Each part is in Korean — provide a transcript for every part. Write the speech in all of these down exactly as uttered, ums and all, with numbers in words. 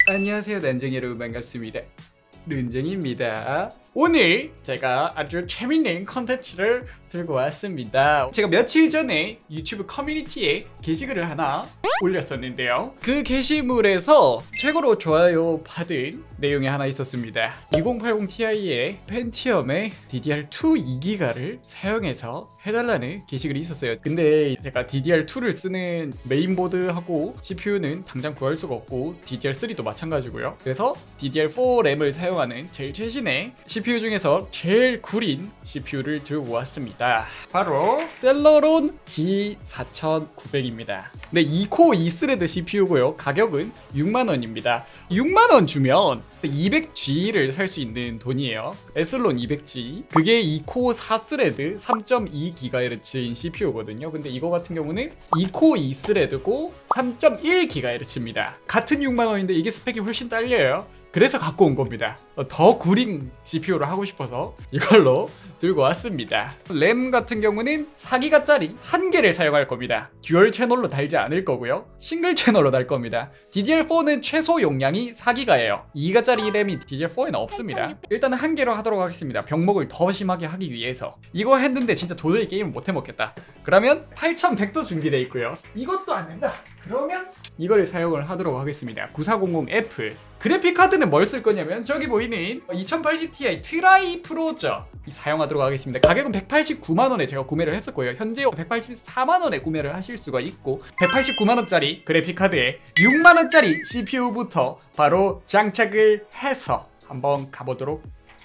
안녕하세요 난쟁이 여러분, 반갑습니다. 른쟁이입니다. 오늘 제가 아주 재밌는 컨텐츠를 들고 왔습니다. 제가 며칠 전에 유튜브 커뮤니티에 게시글을 하나 올렸었는데요, 그 게시물에서 최고로 좋아요 받은 내용이 하나 있었습니다. 이공팔공 티아이의 펜티엄의 디디알 투 이 기가를 사용해서 해달라는 게시글이 있었어요. 근데 제가 디디알 투를 쓰는 메인보드하고 씨피유는 당장 구할 수가 없고 디디알 쓰리도 마찬가지고요. 그래서 디디알 포 램을 사용하는 제일 최신의 씨피유 중에서 제일 구린 씨피유를 들고 왔습니다. 바로 셀러론 지 사천구백입니다. 네, 이 코어 이 스레드 씨피유고요. 가격은 육만 원입니다. 육만 원 주면 이백 지를 살 수 있는 돈이에요. 에슬론 이백 지. 그게 이 코어 사 스레드 삼 점 이 기가헤르츠인 씨피유거든요. 근데 이거 같은 경우는 이 코어 이 스레드고 삼 점 일 기가헤르츠입니다. 같은 육만 원인데 이게 스펙이 훨씬 딸려요. 그래서 갖고 온 겁니다. 더 구린 씨피유를 하고 싶어서 이걸로 들고 왔습니다. 램 같은 경우는 사 기가짜리 한 개를 사용할 겁니다. 듀얼 채널로 달지 않을 거고요. 싱글 채널로 달 겁니다. 디디알 포는 최소 용량이 사 기가예요. 이 기가짜리 램이 디디알 포에는 없습니다. 일단은 한 개로 하도록 하겠습니다. 병목을 더 심하게 하기 위해서. 이거 했는데 진짜 도저히 게임을 못 해먹겠다. 그러면 팔천백도 준비되어 있고요. 이것도 안 된다. 그러면 이걸 사용을 하도록 하겠습니다. 구사공공 에프. 그래픽카드는 뭘 쓸 거냐면 저기 보이는 이천팔십 티아이 트라이 프로저 사용하도록 하겠습니다. 가격은 백팔십구만 원에 제가 구매를 했었고요. 현재 백팔십사만 원에 구매를 하실 수가 있고, 백팔십구만 원짜리 그래픽카드에 육만 원짜리 씨피유부터 바로 장착을 해서 한번 가보도록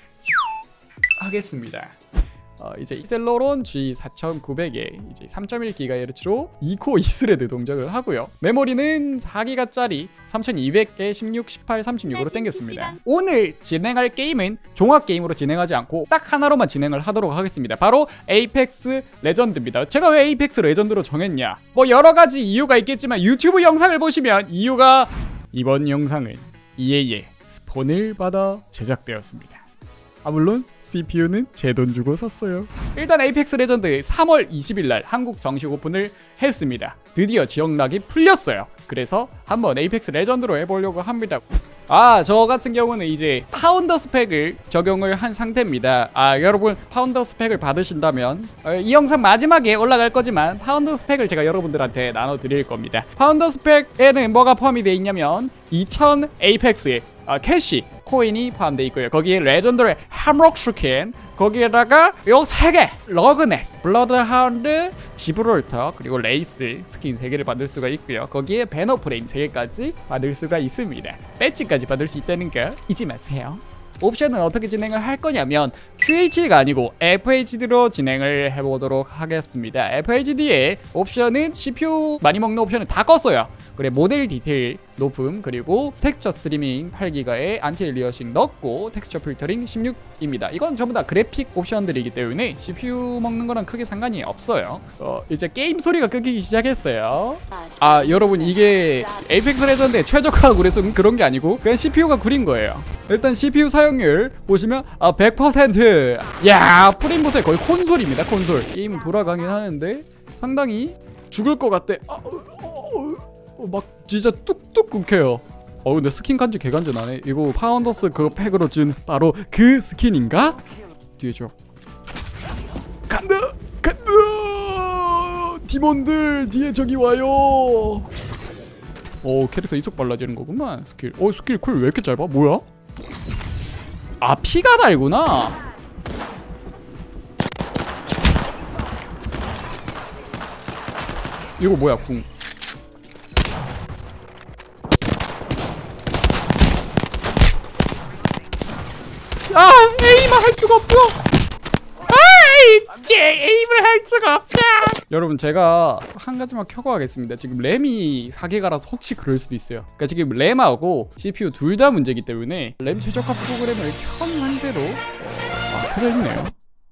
하겠습니다. 어, 이제 셀러론 지 사천구백에 이제 삼 점 일 기가헤르츠로 이 코어 이 스레드 동작을 하고요. 메모리는 사 기가짜리 삼천이백에 십육, 십팔, 삼십육으로 당겼습니다. 오늘 진행할 게임은 종합 게임으로 진행하지 않고 딱 하나로만 진행을 하도록 하겠습니다. 바로 에이펙스 레전드입니다. 제가 왜 에이펙스 레전드로 정했냐? 뭐 여러 가지 이유가 있겠지만 유튜브 영상을 보시면 이유가, 이번 영상은 이에이의 스폰을 받아 제작되었습니다. 아, 물론 씨피유는 제 돈 주고 샀어요. 일단 에이펙스 레전드 삼월 이십일날 한국 정식 오픈을 했습니다. 드디어 지역락이 풀렸어요. 그래서 한번 에이펙스 레전드로 해보려고 합니다. 아, 저 같은 경우는 이제 파운더 스펙을 적용을 한 상태입니다. 아, 여러분 파운더 스펙을 받으신다면 어, 이 영상 마지막에 올라갈 거지만 파운더 스펙을 제가 여러분들한테 나눠드릴 겁니다. 파운더 스펙에는 뭐가 포함이 되어 있냐면 이천 에이펙스의 어, 캐시 코인이 포함되어 있고요. 거기에 레전더의 함록 스킨, 거기에다가 요 세 개 러그넥, 블러드하운드, 지브롤터, 그리고 레이스 스킨 세 개를 받을 수가 있고요. 거기에 배너 프레임 세 개까지 받을 수가 있습니다. 배지까지 받을 수 있다는 거 잊지 마세요. 옵션은 어떻게 진행을 할 거냐면 큐에이치디가 아니고 에프에이치디로 진행을 해보도록 하겠습니다. 에프에이치디의 옵션은 씨피유 많이 먹는 옵션은 다 껐어요. 그래, 모델 디테일 높음, 그리고 텍스처 스트리밍 팔 기가에 안티 엘리어싱 넣고 텍스처 필터링 십육입니다. 이건 전부 다 그래픽 옵션들이기 때문에 씨피유 먹는 거랑 크게 상관이 없어요. 어, 이제 게임 소리가 끊기기 시작했어요. 아, 여러분 이게 에이펙스 레전드의 최적화라고 그래서 그런 게 아니고 그냥 씨피유가 구린 거예요. 일단 씨피유 사용률 보시면 아, 백 퍼센트. 야, 프레임부터 거의 콘솔입니다. 콘솔. 게임은 돌아가긴 하는데 상당히 죽을 것 같대. 아, 어, 어, 어, 막 진짜 뚝뚝 끊겨요. 어, 근데 스킨 간지 개간지 나네. 이거 파운더스 그 팩으로 준 바로 그 스킨인가? 뒤에 줘. 간다! 간다! 팀원들 뒤에 저기 와요. 오, 캐릭터 이속 빨라지는 거구만. 스킬. 어, 스킬 쿨 왜 이렇게 짧아? 뭐야? 아, 피가 달구나. 이거 뭐야, 궁. 아, 에임을 할 수가 없어. 아, 제 에임을 할 수가 없다. 여러분, 제가 한 가지만 켜고 하겠습니다. 지금 램이 사 기가라서 혹시 그럴 수도 있어요. 그러니까 지금 램하고 씨피유 둘 다 문제이기 때문에 램 최적화 프로그램을 켠 상태로 아, 켜져 있네요.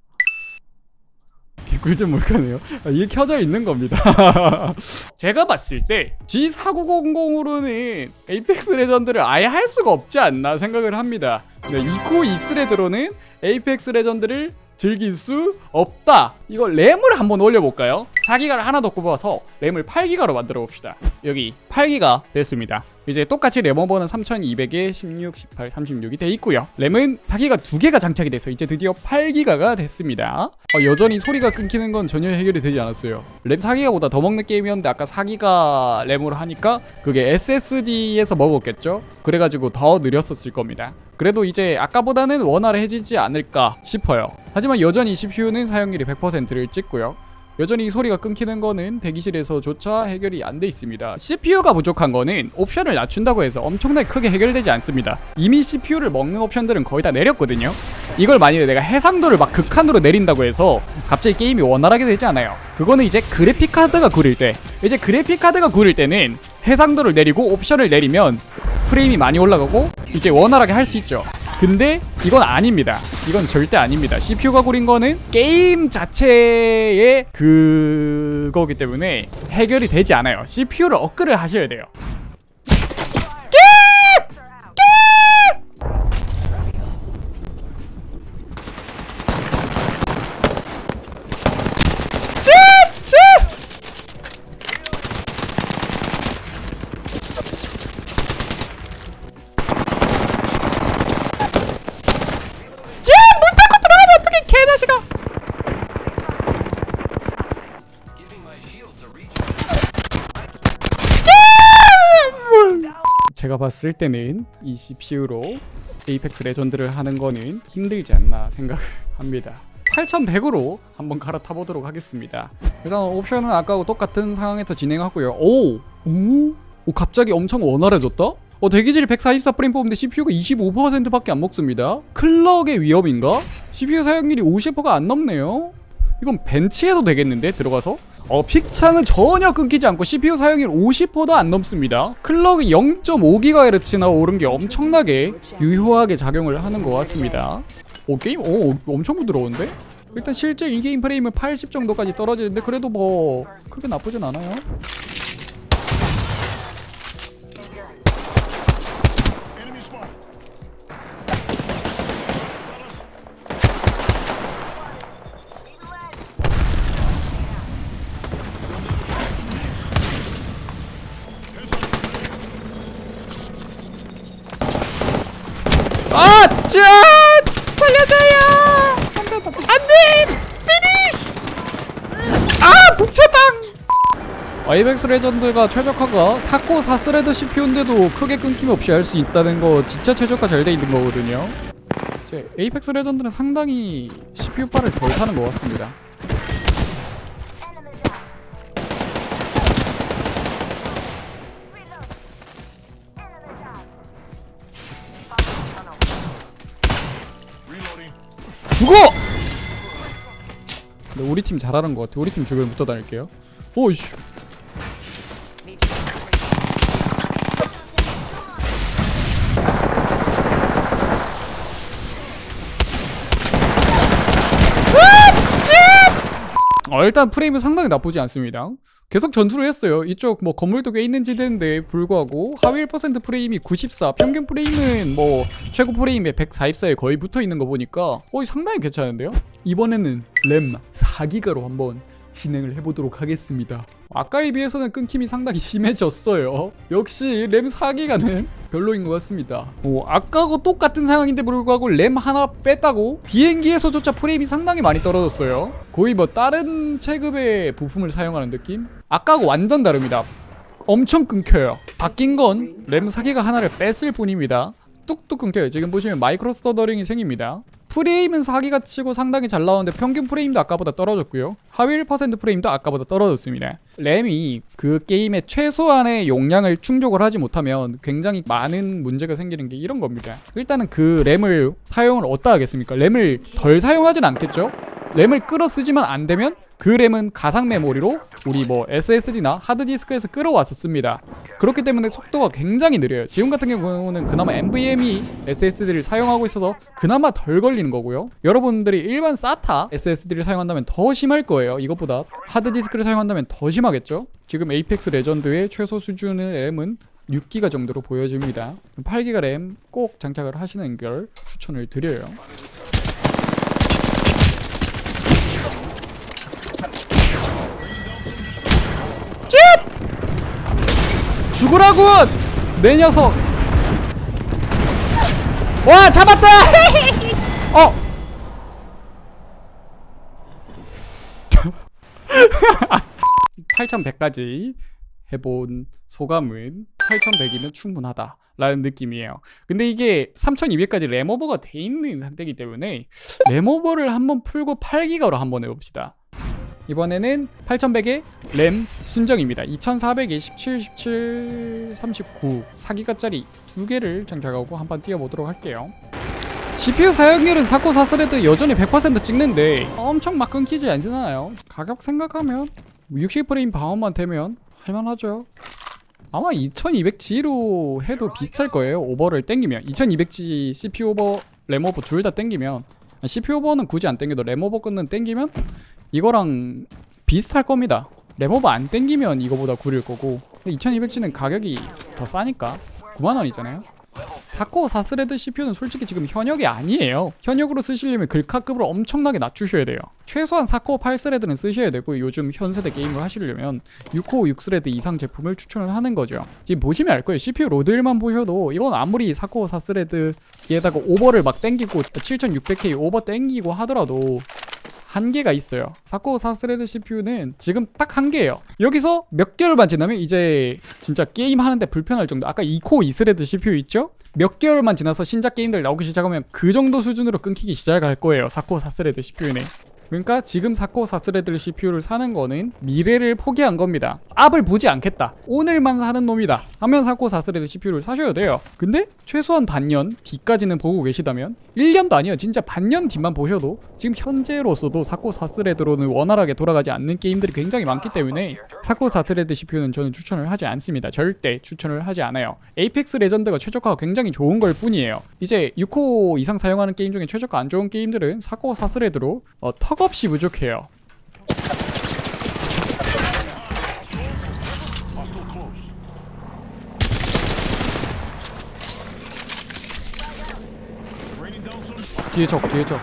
꿀좀 몰카네요. 아, 이게 켜져 있는 겁니다. 제가 봤을 때 지 사구공공으로는 에이펙스 레전드를 아예 할 수가 없지 않나 생각을 합니다. 네, 이 코어 이 스레드로는 에이펙스 레전드를 즐길 수 없다. 이거 램을 한번 올려볼까요? 사 기가를 하나 더 꼽아서 램을 팔 기가로 만들어 봅시다. 여기 팔 기가 됐습니다. 이제 똑같이 램 오버는 삼천이백에 십육, 십팔, 삼십육이 돼 있고요. 램은 사 기가 두 개가 장착이 돼서 이제 드디어 팔 기가가 됐습니다. 어, 여전히 소리가 끊기는 건 전혀 해결이 되지 않았어요. 램 사 기가보다 더 먹는 게임이었는데 아까 사 기가 램으로 하니까 그게 에스에스디에서 먹었겠죠? 그래가지고 더 느렸었을 겁니다. 그래도 이제 아까보다는 원활해지지 않을까 싶어요. 하지만 여전히 씨피유는 사용률이 백 퍼센트를 찍고요. 여전히 소리가 끊기는 거는 대기실에서조차 해결이 안 돼 있습니다. 씨피유가 부족한 거는 옵션을 낮춘다고 해서 엄청나게 크게 해결되지 않습니다. 이미 씨피유를 먹는 옵션들은 거의 다 내렸거든요. 이걸 만약에 내가 해상도를 막 극한으로 내린다고 해서 갑자기 게임이 원활하게 되지 않아요. 그거는 이제 그래픽카드가 구릴 때, 이제 그래픽카드가 구릴 때는 해상도를 내리고 옵션을 내리면 프레임이 많이 올라가고 이제 원활하게 할 수 있죠. 근데 이건 아닙니다. 이건 절대 아닙니다. 씨피유가 구린 거는 게임 자체의 그거기 때문에 해결이 되지 않아요. 씨피유를 업그레이드 하셔야 돼요. 제가 봤을 때는 이 씨피유로 에이펙스 레전드를 하는 거는 힘들지 않나 생각을 합니다. 팔천백으로 한번 갈아타보도록 하겠습니다. 일단 옵션은 아까하고 똑같은 상황에서 진행하고요. 오! 오? 오 갑자기 엄청 원활해졌다? 어 대기질 백사십사 프레임 뽑는데 씨피유가 이십오 퍼센트밖에 안 먹습니다. 클럭의 위험인가? 씨피유 사용률이 오십 퍼센트가 안 넘네요. 이건 벤치해도 되겠는데 들어가서? 어 픽창은 전혀 끊기지 않고 씨피유 사용률 오십 퍼센트도 안 넘습니다. 클럭이 영 점 오 기가헤르츠나 오른 게 엄청나게 유효하게 작용을 하는 것 같습니다. 오 게임? 오 엄청 부드러운데? 일단 실제 이 게임 프레임은 팔십 정도까지 떨어지는데 그래도 뭐 크게 나쁘진 않아요. 아! 짜! 살려줘요! 안돼! 피니쉬! 아! 북채당! 에이펙스 레전드가 최적화가 사 코어 사 스레드 씨피유인데도 크게 끊김 없이 할 수 있다는 거 진짜 최적화 잘 돼 있는 거거든요. 이제 에이펙스 레전드는 상당히 씨피유파를 덜 타는 것 같습니다. 죽어! 근데 우리 팀 잘하는 것 같아. 우리 팀 주변에 붙어 다닐게요. 오이씨. 어, 일단 프레임은 상당히 나쁘지 않습니다. 계속 전투를 했어요. 이쪽 뭐 건물도 꽤 있는 지대인데 불구하고 하위 일 퍼센트 프레임이 구십사, 평균 프레임은 뭐 최고 프레임에 백사십사에 거의 붙어있는 거 보니까 어 상당히 괜찮은데요? 이번에는 램 사 기가로 한번 진행을 해보도록 하겠습니다. 아까에 비해서는 끊김이 상당히 심해졌어요. 역시 램 사 기가는 별로인 것 같습니다. 어, 아까하고 똑같은 상황인데 불구하고 램 하나 뺐다고 비행기에서조차 프레임이 상당히 많이 떨어졌어요. 거의 뭐 다른 체급의 부품을 사용하는 느낌? 아까하고 완전 다릅니다. 엄청 끊겨요. 바뀐 건 램 사 기가 하나를 뺐을 뿐입니다. 뚝뚝 끊겨요. 지금 보시면 마이크로 스터더링이 생깁니다. 프레임은 사 기가 치고 상당히 잘 나오는데 평균 프레임도 아까보다 떨어졌고요. 하위 일 퍼센트 프레임도 아까보다 떨어졌습니다. 램이 그 게임의 최소한의 용량을 충족을 하지 못하면 굉장히 많은 문제가 생기는 게 이런 겁니다. 일단은 그 램을 사용을 어디다 하겠습니까? 램을 덜 사용하진 않겠죠? 램을 끌어 쓰지만 안 되면 그 램은 가상 메모리로 우리 뭐 에스에스디나 하드디스크에서 끌어왔었습니다. 그렇기 때문에 속도가 굉장히 느려요. 지금 같은 경우는 그나마 엔브이엠이 에스에스디를 사용하고 있어서 그나마 덜 걸리는 거고요. 여러분들이 일반 사타 에스에스디를 사용한다면 더 심할 거예요. 이것보다 하드디스크를 사용한다면 더 심하겠죠. 지금 에이펙스 레전드의 최소 수준의 램은 육 기가 정도로 보여집니다. 팔 기가 램 꼭 장착을 하시는 걸 추천을 드려요. 죽으라군! 내 녀석! 와 잡았다! 어! 팔천백까지 해본 소감은 팔천백이면 충분하다 라는 느낌이에요. 근데 이게 삼천이백까지 램오버가 돼 있는 상태이기 때문에 램오버를 한번 풀고 팔 기가로 한번 해봅시다. 이번에는 팔천백에 램 순정입니다. 이천사백에 십칠, 십칠, 삼십구 사 기가짜리 두 개를 장착하고 한번 뛰어보도록 할게요. 씨피유 사용률은 사 코어 사 스레드 여전히 백 퍼센트 찍는데 엄청 막 끊기지 않잖아요. 가격 생각하면 육십 프레임 방어만 되면 할만하죠. 아마 이천이백 지로 해도 비슷할 거예요. 오버를 땡기면 이천이백 지 씨피유 오버, 램 오버 둘 다 땡기면, 씨피유 오버는 굳이 안 땡겨도 램 오버 끈은 땡기면 이거랑 비슷할 겁니다. 램 오버 안 땡기면 이거보다 구릴 거고, 이천이백 지는 가격이 더 싸니까 구만 원이잖아요. 사 코어 사 스레드 씨피유는 솔직히 지금 현역이 아니에요. 현역으로 쓰시려면 글카급을 엄청나게 낮추셔야 돼요. 최소한 사 코어 팔 스레드는 쓰셔야 되고, 요즘 현세대 게임을 하시려면 육 코어 육 스레드 이상 제품을 추천을 하는 거죠. 지금 보시면 알 거예요. 씨피유 로드일만 보셔도 이건 아무리 사 코어 사 스레드에다가 오버를 막 땡기고 칠천육백 케이 오버 땡기고 하더라도 한계가 있어요. 사 코어 사 스레드 씨피유는 지금 딱 한계예요. 여기서 몇 개월만 지나면 이제 진짜 게임 하는데 불편할 정도. 아까 이 코어 이 스레드 씨피유 있죠? 몇 개월만 지나서 신작 게임들 나오기 시작하면 그 정도 수준으로 끊기기 시작할 거예요. 사 코어 사 스레드 씨피유는. 그러니까 지금 사 코어 사 스레드 씨피유를 사는 거는 미래를 포기한 겁니다. 앞을 보지 않겠다, 오늘만 사는 놈이다 하면 사 코어 사 스레드 씨피유를 사셔야 돼요. 근데 최소한 반년 뒤까지는 보고 계시다면, 일 년도 아니에요, 진짜 반년 뒤만 보셔도 지금 현재로서도 사 코어 사 스레드로는 원활하게 돌아가지 않는 게임들이 굉장히 많기 때문에 사 코어 사 스레드 씨피유는 저는 추천을 하지 않습니다. 절대 추천을 하지 않아요. 에이펙스 레전드가 최저가가 굉장히 좋은 걸 뿐이에요. 이제 육 코어 이상 사용하는 게임 중에 최저가 안 좋은 게임들은 사 코어 사 스레드로 어, 턱없이 부족해요. 뒤에 적, 뒤에 적.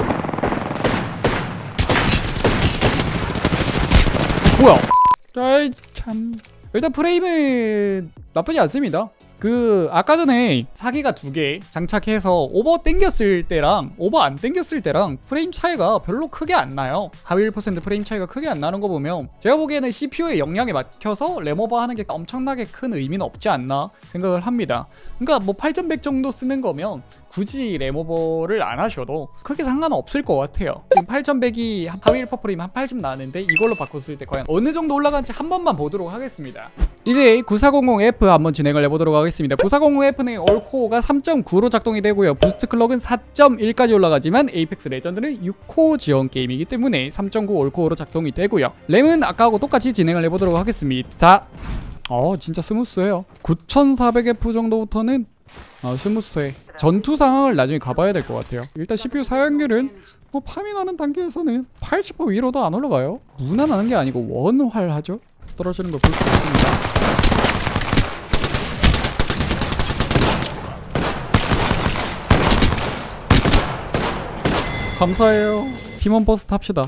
뭐야? 아이 참. 일단 프레임은 나쁘지 않습니다. 그 아까 전에 사기가 두 개 장착해서 오버 땡겼을 때랑 오버 안 땡겼을 때랑 프레임 차이가 별로 크게 안 나요. 하위 일 퍼센트 프레임 차이가 크게 안 나는 거 보면 제가 보기에는 씨피유의 역량에 맞춰서 램 오버 하는 게 엄청나게 큰 의미는 없지 않나 생각을 합니다. 그러니까 뭐 팔천백 정도 쓰는 거면 굳이 램 오버를 안 하셔도 크게 상관없을 것 같아요. 지금 팔천백이 하위 일 퍼센트 프레임 한 팔십 나는데 이걸로 바꿨을 때 과연 어느 정도 올라간지 한 번만 보도록 하겠습니다. 이제 구사공공 에프 한번 진행을 해보도록 하겠습니다. 구사공공 에프는 올코어가 삼 점 구로 작동이 되고요. 부스트 클럭은 사 점 일까지 올라가지만 에이펙스 레전드는 육 코어 지원 게임이기 때문에 삼 점 구 올코어로 작동이 되고요. 램은 아까하고 똑같이 진행을 해보도록 하겠습니다. 어 진짜 스무스해요. 구천사백 에프 정도부터는 어, 스무스해. 전투 상황을 나중에 가봐야 될 것 같아요. 일단 씨피유 사용률은 뭐 파밍하는 단계에서는 팔십 퍼센트 위로도 안 올라가요. 무난하는 게 아니고 원활하죠. 떨어지는 거 볼 수 있습니다. 감사해요. 팀원 버스 탑시다.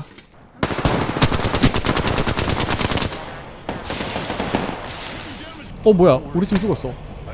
어 뭐야, 우리 팀 죽었어.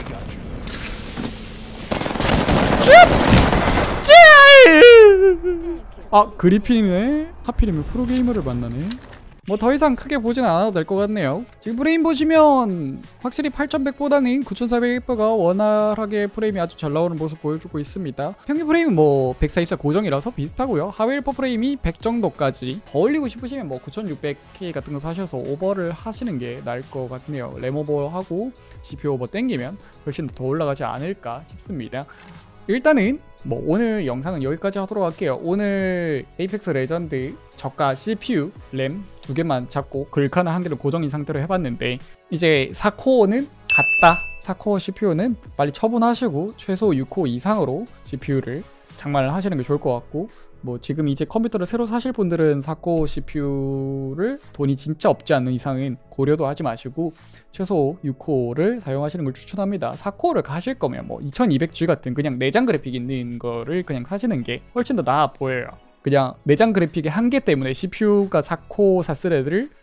아 그리핀이네. 하필이면 프로게이머를 만나네. 뭐 더 이상 크게 보진 않아도 될 것 같네요. 지금 프레임 보시면 확실히 팔천백보다는 구천사백 에프가 원활하게 프레임이 아주 잘 나오는 모습 보여주고 있습니다. 평균 프레임은 뭐 백사십사 고정이라서 비슷하고요. 하위 일 퍼센트 프레임이 백 정도까지 더 올리고 싶으시면 뭐 구천육백 케이 같은 거 사셔서 오버를 하시는 게 나을 것 같네요. 램 오버하고 씨피유 오버 땡기면 훨씬 더 올라가지 않을까 싶습니다. 일단은 뭐 오늘 영상은 여기까지 하도록 할게요. 오늘 에이펙스 레전드 저가 씨피유, 램 두 개만 잡고 글카는 한 개를 고정인 상태로 해봤는데, 이제 사 코어는 같다. 사 코어 씨피유는 빨리 처분하시고 최소 육 코어 이상으로 씨피유를 장만을 하시는 게 좋을 것 같고, 뭐 지금 이제 컴퓨터를 새로 사실 분들은 사 코어 씨피유를 돈이 진짜 없지 않는 이상은 고려도 하지 마시고 최소 육 코어를 사용하시는 걸 추천합니다. 사 코어를 가실 거면 뭐 이천이백 지 같은 그냥 내장 그래픽 있는 거를 그냥 사시는 게 훨씬 더 나아 보여요. 그냥 내장 그래픽의 한계 때문에 씨피유가 사 코어 사 스레드를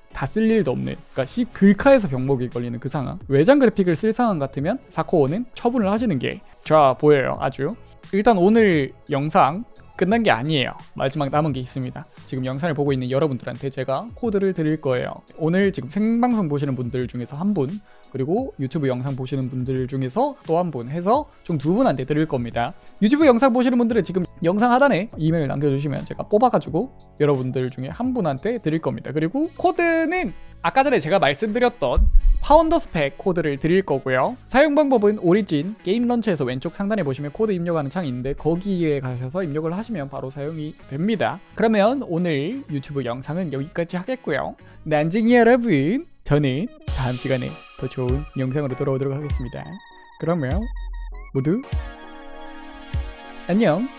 다 쓸 일도 없는, 그러니까 C 글카에서 병목이 걸리는 그 상황, 외장 그래픽을 쓸 상황 같으면 사 코어는 처분을 하시는 게 좋아 보여요. 아주. 일단 오늘 영상 끝난 게 아니에요. 마지막 남은 게 있습니다. 지금 영상을 보고 있는 여러분들한테 제가 코드를 드릴 거예요. 오늘 지금 생방송 보시는 분들 중에서 한 분, 그리고 유튜브 영상 보시는 분들 중에서 또 한 분 해서 총 두 분한테 드릴 겁니다. 유튜브 영상 보시는 분들은 지금 영상 하단에 이메일 남겨주시면 제가 뽑아가지고 여러분들 중에 한 분한테 드릴 겁니다. 그리고 코드는 아까 전에 제가 말씀드렸던 파운더 스펙 코드를 드릴 거고요. 사용 방법은 오리진 게임 런처에서 왼쪽 상단에 보시면 코드 입력하는 창이 있는데 거기에 가셔서 입력을 하시면 바로 사용이 됩니다. 그러면 오늘 유튜브 영상은 여기까지 하겠고요. 난쟁이 여러분, 저는 다음 시간에 더 좋은 영상으로 돌아오도록 하겠습니다. 그러면 모두 안녕.